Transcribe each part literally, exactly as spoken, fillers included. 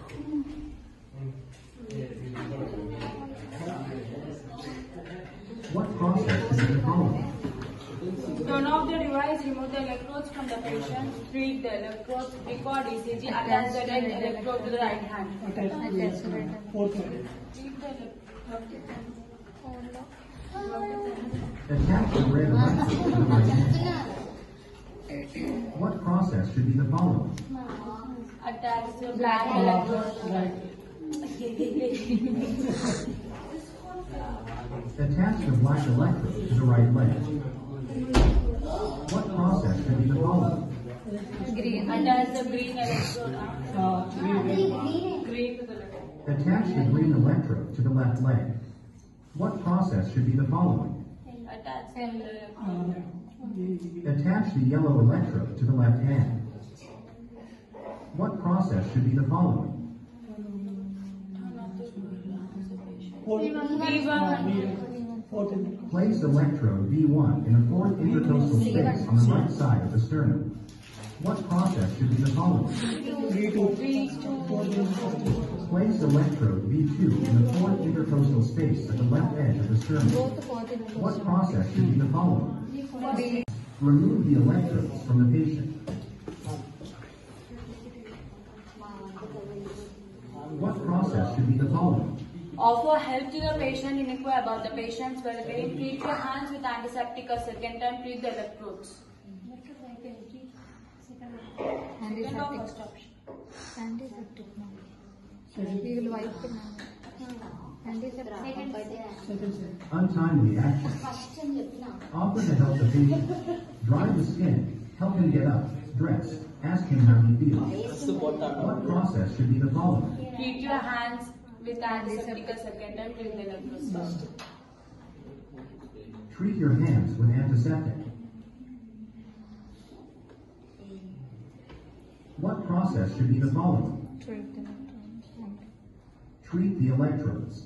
What process should be followed? Turn off the device, remove the electrodes from the patient, treat the electrodes, record E C G, attach the right electrode to the right hand. Treat the electrode. Attach the red electrode to the right hand. What process should be the following? Attach the black electrode. Attach the black electrode to the right leg. What process should be the following? Green. Attach the green electrode. Uh, green. Green to the left. Attach the green electrode to the left leg. What process should be the following? Attach the electrode. Attach the yellow electrode to the left hand. What process should be the following? Place electrode V one in the fourth intercostal space on the right side of the sternum. What process should be the following? Place electrode V two in the fourth intercostal space at the left edge of the sternum. What process should be the following? Remove the electrodes from the patient. What process should be the following? Offer help to the patient, inquire about the patient's well-being, treat your hands with antiseptic a second time, treat the electrodes. Antiseptic. Antiseptic. We will wipe it now. Antiseptic. Untimely action. Offer to help the patient. Dry the skin. Help him get up. Dress. Ask him how he feels. What process should be the following? Treat your hands with antiseptic a second time, treat the electrodes first. Treat your hands with antiseptic. What process should be the following? Treat the electrodes.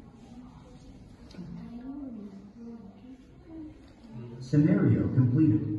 Scenario completed.